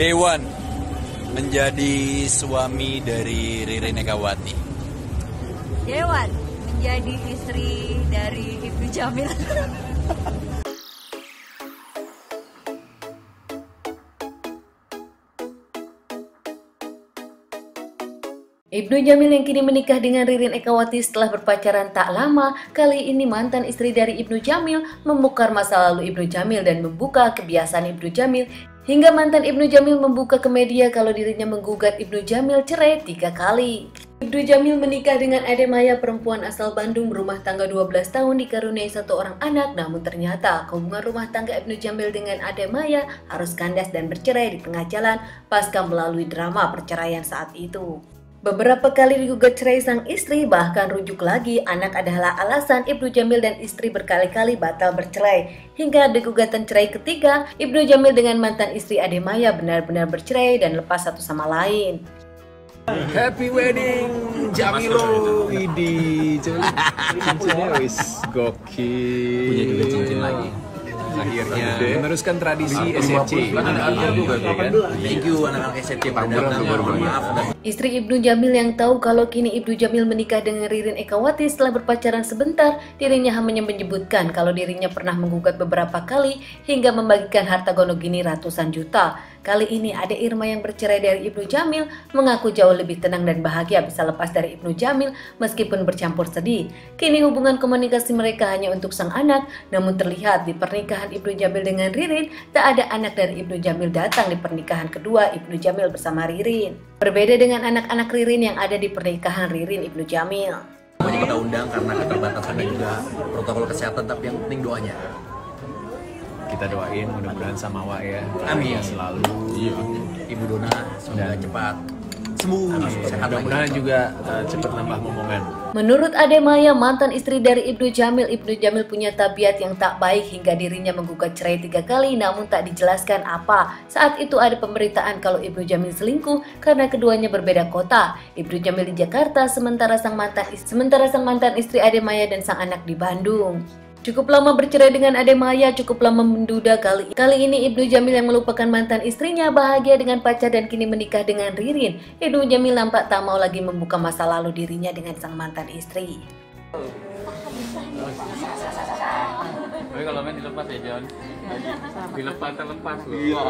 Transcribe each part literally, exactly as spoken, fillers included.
Dewan menjadi suami dari Ririn Ekawati. Dewan menjadi istri dari Ibnu Jamil. Ibnu Jamil yang kini menikah dengan Ririn Ekawati setelah berpacaran tak lama, kali ini mantan istri dari Ibnu Jamil membongkar masa lalu Ibnu Jamil dan membuka kebiasaan Ibnu Jamil, hingga mantan Ibnu Jamil membuka ke media kalau dirinya menggugat Ibnu Jamil cerai tiga kali. Ibnu Jamil menikah dengan Ade Maya, perempuan asal Bandung berumah tangga dua belas tahun dikaruniai satu orang anak, namun ternyata hubungan rumah tangga Ibnu Jamil dengan Ade Maya harus kandas dan bercerai di tengah jalan pasca melalui drama perceraian saat itu. Beberapa kali digugat cerai sang istri, bahkan rujuk lagi anak adalah alasan Ibnu Jamil dan istri berkali-kali batal bercerai. Hingga ada gugatan cerai ketiga, Ibnu Jamil dengan mantan istri Ade Maya benar-benar bercerai dan lepas satu sama lain. Happy wedding Jamilo, Widi, cincinnya wis gokil. Punya juga cincin lagi. Akhirnya meneruskan tradisi S R C. Thank you anak-anak S R C pada maaf. Istri Ibnu Jamil yang tahu kalau kini Ibnu Jamil menikah dengan Ririn Ekawati setelah berpacaran sebentar, dirinya hanya menyebutkan kalau dirinya pernah menggugat beberapa kali hingga membagikan harta gonogini ratusan juta. Kali ini Ade Irma yang bercerai dari Ibnu Jamil mengaku jauh lebih tenang dan bahagia bisa lepas dari Ibnu Jamil meskipun bercampur sedih. Kini hubungan komunikasi mereka hanya untuk sang anak, namun terlihat di pernikahan Ibnu Jamil dengan Ririn tak ada anak dari Ibnu Jamil datang di pernikahan kedua Ibnu Jamil bersama Ririn. Berbeda dengan anak-anak Ririn yang ada di pernikahan Ririn Ibnu Jamil. Semuanya kita undang karena keterbatasan dan juga protokol kesehatan, tapi yang penting doanya. Kita doain mudah-mudahan sama Wak ya. Amin. Selalu. Iya. Ibu Dona semoga cepat sembuh, sehat. Mudah-mudahan juga uh, cepat nambah momongan. Menurut Ade Maya, mantan istri dari Ibnu Jamil, Ibnu Jamil punya tabiat yang tak baik hingga dirinya menggugat cerai tiga kali, namun tak dijelaskan apa. Saat itu ada pemberitaan kalau Ibnu Jamil selingkuh karena keduanya berbeda kota. Ibnu Jamil di Jakarta, sementara sang mantan istri, sementara sang mantan istri Ade Maya dan sang anak di Bandung. Cukup lama bercerai dengan Ade Maya, cukup lama menduda. Kali kali ini Ibnu Jamil yang melupakan mantan istrinya bahagia dengan pacar dan kini menikah dengan Ririn. Ibnu Jamil nampak tak mau lagi membuka masa lalu dirinya dengan sang mantan istri. Tapi kalau main dilepas ya John, dilepas terlepas loh. Iya.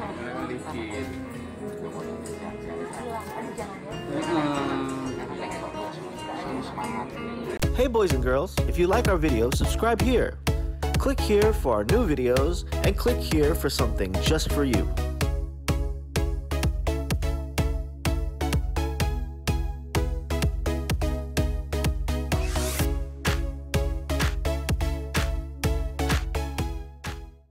Hey boys and girls, if you like our videos, subscribe here. Click here for our new videos and click here for something just for you.